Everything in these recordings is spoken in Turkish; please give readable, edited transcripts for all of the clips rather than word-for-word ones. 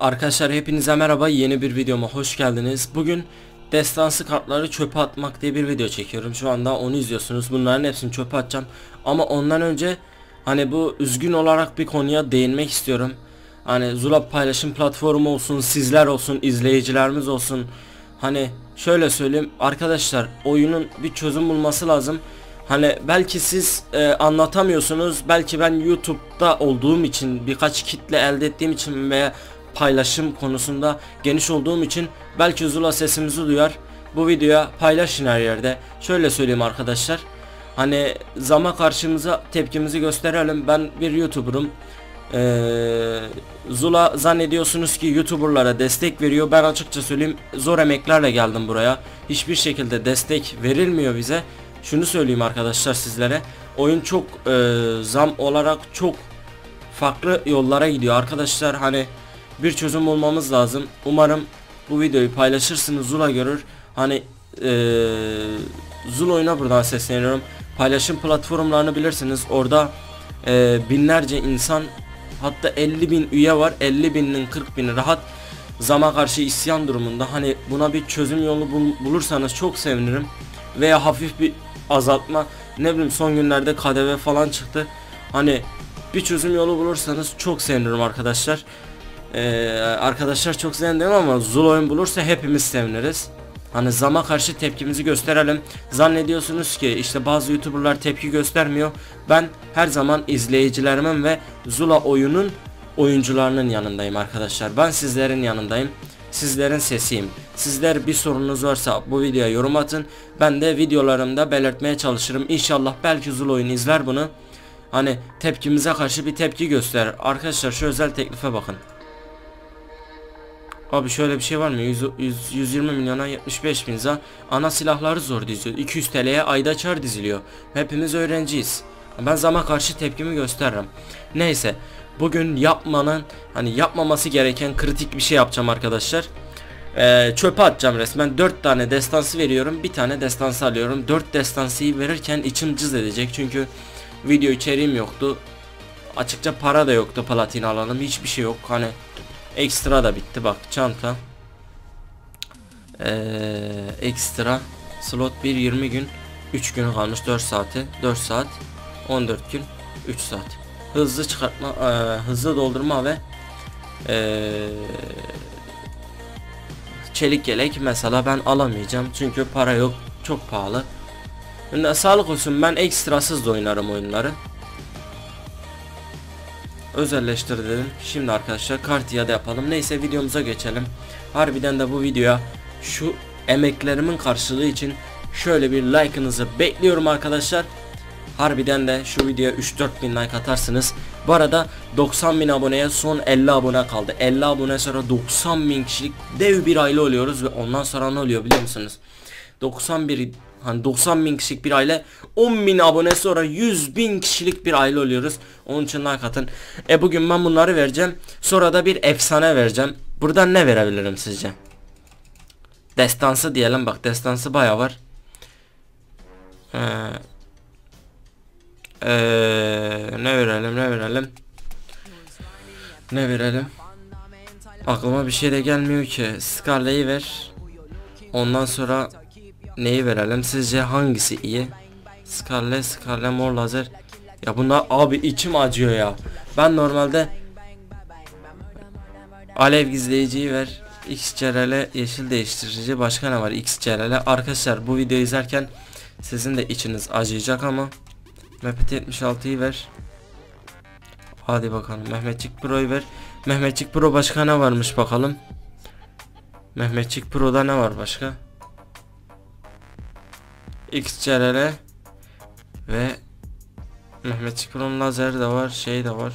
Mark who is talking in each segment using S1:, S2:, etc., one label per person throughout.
S1: Arkadaşlar hepinize merhaba, yeni bir videoma hoş geldiniz. Bugün destansı kartları çöpe atmak diye bir video çekiyorum. Şu anda onu izliyorsunuz. Bunların hepsini çöpe atacağım. Ama ondan önce hani bu üzgün olarak bir konuya değinmek istiyorum. Hani Zula paylaşım platformu olsun, sizler olsun, izleyicilerimiz olsun. Hani şöyle söyleyeyim arkadaşlar, oyunun bir çözüm bulması lazım. Hani belki siz anlatamıyorsunuz, belki ben YouTube'da olduğum için, birkaç kitle elde ettiğim için veya paylaşım konusunda geniş olduğum için belki Zula sesimizi duyar. Bu videoya paylaşın her yerde. Şöyle söyleyeyim arkadaşlar, hani zama karşımıza tepkimizi gösterelim. Ben bir YouTuber'ım. Zula zannediyorsunuz ki YouTuber'lara destek veriyor. Ben açıkça söyleyeyim, zor emeklerle geldim buraya. Hiçbir şekilde destek verilmiyor bize. Şunu söyleyeyim arkadaşlar sizlere, oyun çok zam olarak çok farklı yollara gidiyor arkadaşlar. Hani bir çözüm bulmamız lazım. Umarım bu videoyu paylaşırsınız, Zula görür. Hani Zula oyuna buradan sesleniyorum. Paylaşım platformlarını bilirsiniz. Orada binlerce insan, hatta 50.000 üye var. 50.000'nin 40.000'i rahat zama karşı isyan durumunda. Hani buna bir çözüm yolu bulursanız çok sevinirim. Veya hafif bir azaltma, ne bileyim, son günlerde KDV falan çıktı. Hani bir çözüm yolu bulursanız çok sevinirim arkadaşlar. Arkadaşlar çok sevindim ama Zula oyun bulursa hepimiz seviniriz. Hani zama karşı tepkimizi gösterelim. Zannediyorsunuz ki işte bazı YouTuber'lar tepki göstermiyor. Ben her zaman izleyicilerimin ve Zula oyunun oyuncularının yanındayım arkadaşlar. Ben sizlerin yanındayım. Sizlerin sesiyim. Sizler bir sorunuz varsa bu videoya yorum atın. Ben de videolarımda belirtmeye çalışırım. İnşallah belki Zula oyunu izler bunu. Hani tepkimize karşı bir tepki göster. Arkadaşlar şu özel teklife bakın. Abi şöyle bir şey var mı? 120 milyona 75 bin za. Ana silahları zor diziyor. 200 TL'ye ayda çar diziliyor. Hepimiz öğrenciyiz. Ben zama karşı tepkimi gösteririm. Neyse. Bugün yapmaması gereken kritik bir şey yapacağım arkadaşlar. Çöpe atacağım resmen. 4 tane destansı veriyorum. Bir tane destansı alıyorum. 4 destansıyı verirken içim cız edecek. Çünkü video içeriğim yoktu. Açıkça para da yoktu platin alalım. Hiçbir şey yok. Hani ekstra da bitti, bak çanta. Ekstra slot 1 20 gün 3 gün kalmış, 4 saati 4 saat 14 gün 3 saat. Hızlı çıkartma, hızlı doldurma ve çelik yelek mesela ben alamayacağım çünkü para yok, çok pahalı. Yani sağlık olsun, ben ekstrasız da oynarım oyunları. Özelleştir dedim. Şimdi arkadaşlar kartiya da yapalım. Neyse videomuza geçelim. Harbiden de bu videoya şu emeklerimin karşılığı için şöyle bir like'ınızı bekliyorum arkadaşlar. Harbiden de şu videoya 3-4 bin like atarsınız. Bu arada 90 bin aboneye son 50 abone kaldı. 50 abone sonra 90 bin kişilik dev bir aile oluyoruz ve ondan sonra ne oluyor biliyor musunuz? 90 bin kişilik bir aile, 10 bin abone sonra 100 bin kişilik bir aile oluyoruz. Onun için like atın. Bugün ben bunları vereceğim. Sonra da bir efsane vereceğim. Buradan ne verebilirim sizce? Destansı diyelim, bak destansı bayağı var. Ne verelim? Aklıma bir şey de gelmiyor ki. Scarlet'i ver. Ondan sonra neyi verelim? Sizce hangisi iyi? Scarlet, mor lazer. Ya bunlar abi içim acıyor ya. Ben normalde alev gizleyiciyi ver. XCRL yeşil değiştirici, başka ne var? XCRL. Arkadaşlar bu videoyu izlerken sizin de içiniz acıyacak ama Mehmet 76'yı ver. Hadi bakalım. Mehmetçik Pro'yu ver. Mehmetçik Pro başka ne varmış bakalım. Mehmetçik Pro'da ne var başka? XCRL ve Mehmetçik Pro'nun lazer de var, şey de var.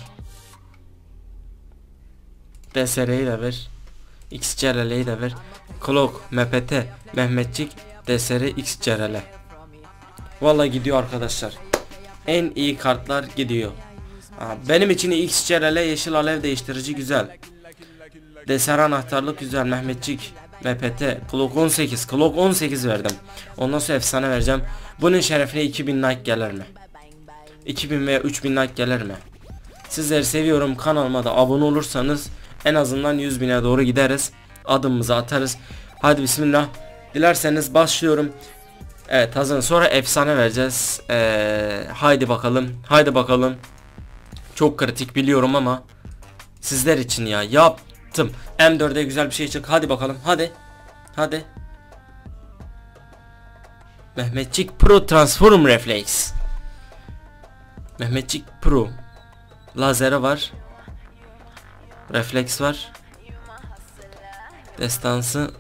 S1: DSR'yi de ver. XCRL'yi de ver. Clock, MPT, Mehmetçik, DSR, XCRL. Vallahi gidiyor arkadaşlar. En iyi kartlar gidiyor. Benim için XCRL yeşil alev değiştirici güzel. DSR anahtarlık güzel. Mehmetçik, MPT, Clock 18. Clock 18 verdim. Ondan sonra efsane vereceğim. Bunun şerefine 2000 like gelir mi? 2000 veya 3000 like gelir mi? Sizleri seviyorum. Kanalıma da abone olursanız En azından 100.000'e doğru gideriz. Adımımızı atarız. Hadi bismillah. Dilerseniz başlıyorum. Evet, hazır. Sonra efsane vereceğiz. Haydi bakalım. Haydi bakalım. Çok kritik biliyorum ama sizler için ya yaptım. M4'e güzel bir şey çık. Hadi bakalım. Hadi. Hadi. Mehmetçik Pro Transform Reflex. Mehmetçik Pro. Lazeri var. Refleks var. Destansı.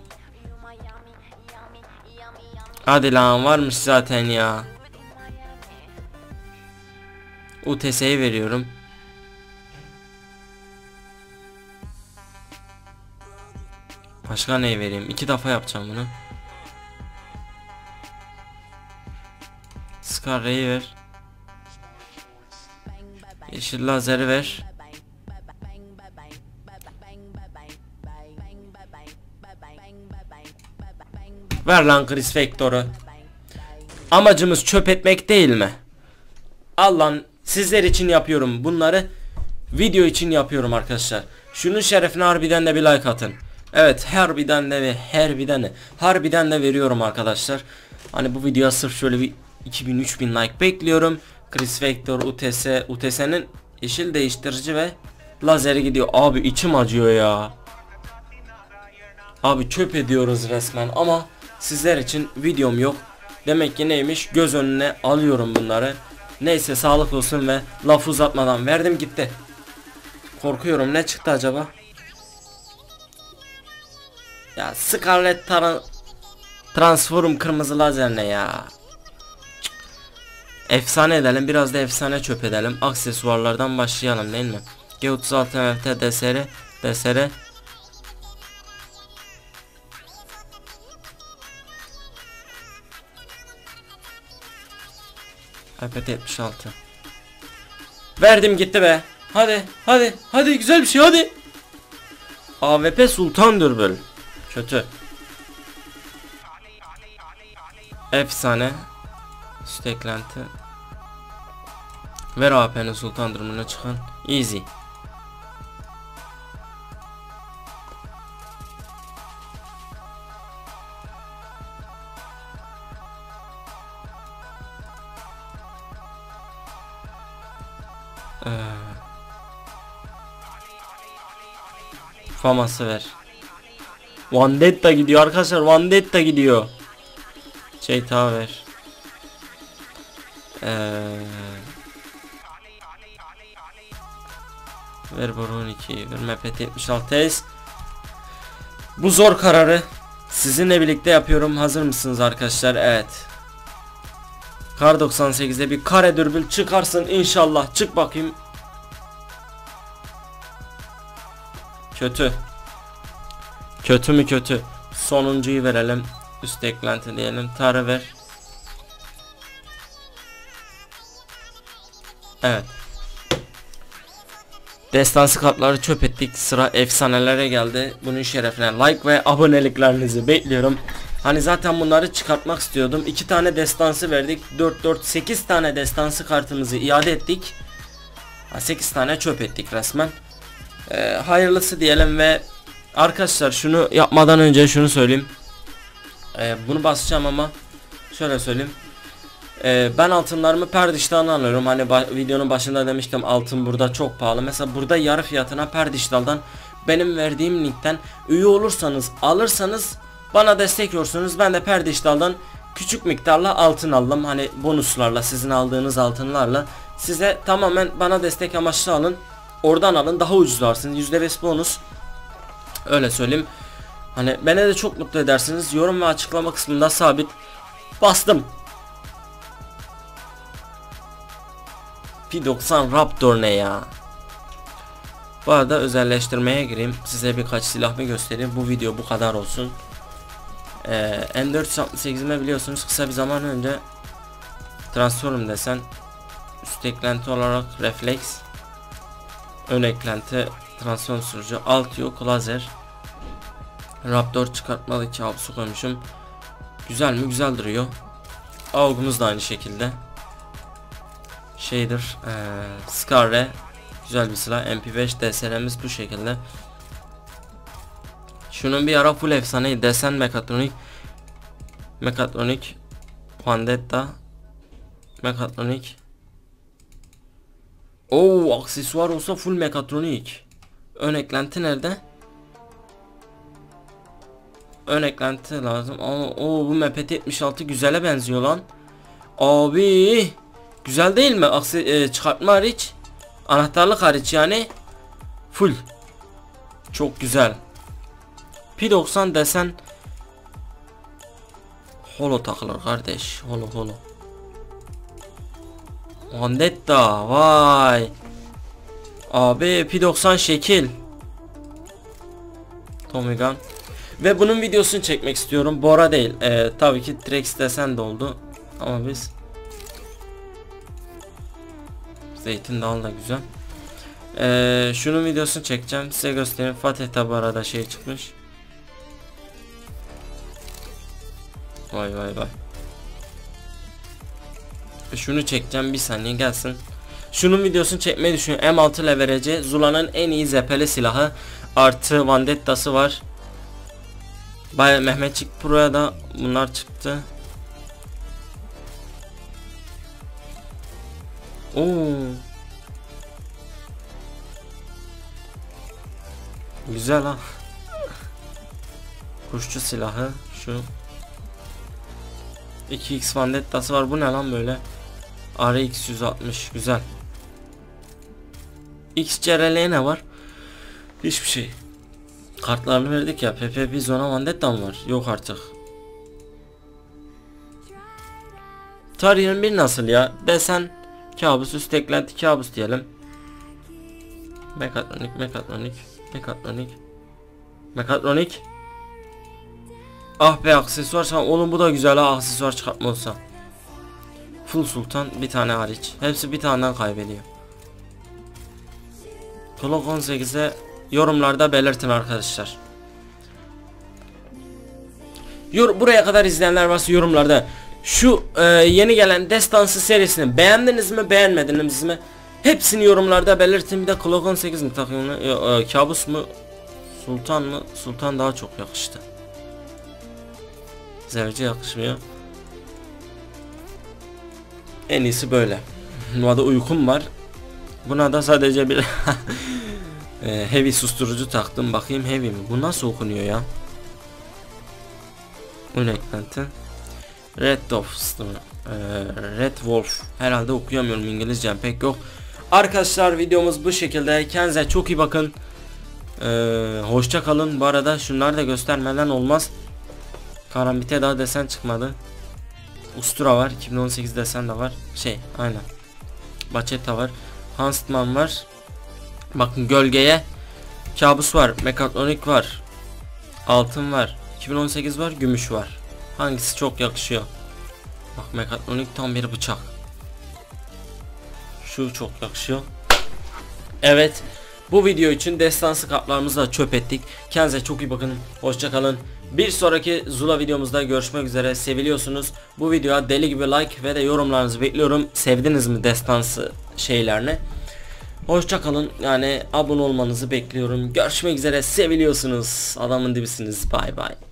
S1: Hadi lan, varmış zaten ya. UTS'yi veriyorum. Başka ne vereyim? 2 defa yapacağım bunu. Scar'ı ver. Yeşil lazeri ver. Ver lan Chris Vector'u. Amacımız çöp etmek değil mi? Allah'ın, sizler için yapıyorum bunları. Video için yapıyorum arkadaşlar. Şunun şerefine harbiden de bir like atın. Evet, harbiden de ve harbiden de veriyorum arkadaşlar. Hani bu videoya sırf şöyle bir 2000-3000 like bekliyorum. Chris Vector, UTS'nin yeşil değiştirici ve lazeri gidiyor. Abi içim acıyor ya. Abi çöp ediyoruz resmen ama sizler için videom yok. Demek ki neymiş, göz önüne alıyorum bunları. Neyse, sağlık olsun ve laf uzatmadan verdim gitti. Korkuyorum, ne çıktı acaba? Ya Scarlet Transform kırmızı lazer ne ya? Efsane edelim, biraz da efsane çöp edelim. Aksesuarlardan başlayalım değil mi? G36 MFT DSR IP76. Verdim gitti be. Hadi güzel bir şey, hadi. AWP Sultan Dürbül. Kötü. Efsane. Üst eklenti. Ver AWP'nin Sultan Dürbül'üne çıkan. Easy. Faması ver. Vendetta gidiyor arkadaşlar, Vendetta gidiyor. Şeyta ver. Ver Baron 2, ver MPT 76S. Bu zor kararı sizinle birlikte yapıyorum. Hazır mısınız arkadaşlar? Evet. Kar 98'de bir kare dürbül çıkarsın inşallah. Çık bakayım. Kötü. Kötü mü kötü. Sonuncuyu verelim. Üst eklenti diyelim. Tarı ver. Evet. Destansı kartları çöp ettik. Sıra efsanelere geldi. Bunun şerefine like ve aboneliklerinizi bekliyorum. Hani zaten bunları çıkartmak istiyordum. 2 tane destansı verdik. 8 tane destansı kartımızı iade ettik. 8 tane çöp ettik resmen. Hayırlısı diyelim ve arkadaşlar şunu yapmadan önce şunu söyleyeyim. Bunu basacağım ama şöyle söyleyeyim. Ben altınlarımı Perdiş'ten alıyorum. Hani videonun başında demiştim, altın burada çok pahalı. Mesela burada yarı fiyatına Perdiş'ten benim verdiğim linkten üye olursanız, alırsanız bana destek olursunuz. Ben de Perdiş'ten küçük miktarla altın aldım. Hani bonuslarla, sizin aldığınız altınlarla size tamamen bana destek amaçlı alın. Oradan alın, daha ucuz alırsınız. %5 bonus. Öyle söyleyeyim. Hani beni de çok mutlu edersiniz. Yorum ve açıklama kısmında sabit bastım. P90 Raptor ne ya? Bu arada özelleştirmeye gireyim. Size birkaç silahımı göstereyim. Bu video bu kadar olsun. M468'ime biliyorsunuz kısa bir zaman önce Transform desen üst eklenti olarak refleks, ön eklenti transform sürücü, alt yok lazer, Raptor çıkartmalı kabusu koymuşum. Güzel mi? Güzel duruyor. AUG'umuz da aynı şekilde. Shader, Scar'e güzel bir silah. MP5 DSR'miz bu şekilde. Şunun bir ara full efsane desen mekatronik. Mekatronik. Vendetta. Mekatronik. Oo, aksesuar olsa full mekatronik. Ön eklenti nerede? Ön eklenti lazım. Oo, bu MP76 güzele benziyor lan. Abi güzel değil mi? Çıkartma hariç, anahtarlık hariç yani full. Çok güzel. P90 desen holo takılır kardeş. Holo. Vendetta, vay. Abi P90 şekil. Tommy Gun. Ve bunun videosunu çekmek istiyorum. Bora değil. Tabii ki Trex desen de oldu. Ama biz Zeytin Dalı da güzel. Şunun videosunu çekeceğim. Size göstereyim. Fatih'te bu arada şey çıkmış. Vay. Şunu çekeceğim, bir saniye gelsin. Şunun videosunu çekmeyi düşünüyorum. M6 leverage Zula'nın en iyi zeppeli silahı. Artı Vendetta'sı var. Baya Mehmetçik Pro'ya da bunlar çıktı. Oo. Güzel ha. Kuşçu silahı şu. 2x Vendetta'sı var. Bu ne lan böyle? RX 160 güzel. XCRL ne var? Hiçbir şey. Kartlarını verdik ya. PPP Zona Vendetta mı var? Yok artık. Tarih'in bir nasıl ya? Desen kabus, üst eklenti kabus diyelim. Mekatronik. Ah be, aksesuar. Oğlum bu da güzel ha, aksesuar çıkartma olsa. Full Sultan bir tane hariç. Hepsi bir taneden kaybediyor. Glock 18'e yorumlarda belirtin arkadaşlar. Buraya kadar izleyenler varsa yorumlarda şu yeni gelen Destansı serisini beğendiniz mi, beğenmediniz mi? Hepsini yorumlarda belirtin. Bir de Glock 18 mi takımına kabus mu, Sultan mı? Sultan daha çok yakıştı. Zevce yakışmıyor. En iyisi böyle. Buna da uykum var. Buna da sadece bir heavy susturucu taktım. Bakayım heavy mi? Bu nasıl okunuyor ya? Ön eklenti. Red Wolf. Herhalde okuyamıyorum, İngilizcem pek yok. Arkadaşlar videomuz bu şekilde. Kendinize çok iyi bakın. Hoşça kalın. Bu arada şunları da göstermeden olmaz. Karambit'e daha desen çıkmadı. Ustura var. 2018 desen de var. Aynen. Bacheta var. Huntsman var. Bakın gölgeye. Kabus var. Mekatronik var. Altın var. 2018 var. Gümüş var. Hangisi çok yakışıyor? Bak, mekatronik tam bir bıçak. Şu çok yakışıyor. Evet. Bu video için destansı kaplarımızı da çöp ettik. Kendinize çok iyi bakın. Hoşça kalın. Bir sonraki Zula videomuzda görüşmek üzere. Seviliyorsunuz. Bu videoya deli gibi like ve de yorumlarınızı bekliyorum. Sevdiniz mi destansı şeylerini? Hoşça kalın. Yani abone olmanızı bekliyorum. Görüşmek üzere. Seviliyorsunuz. Adamın dibisiniz. Bay bay.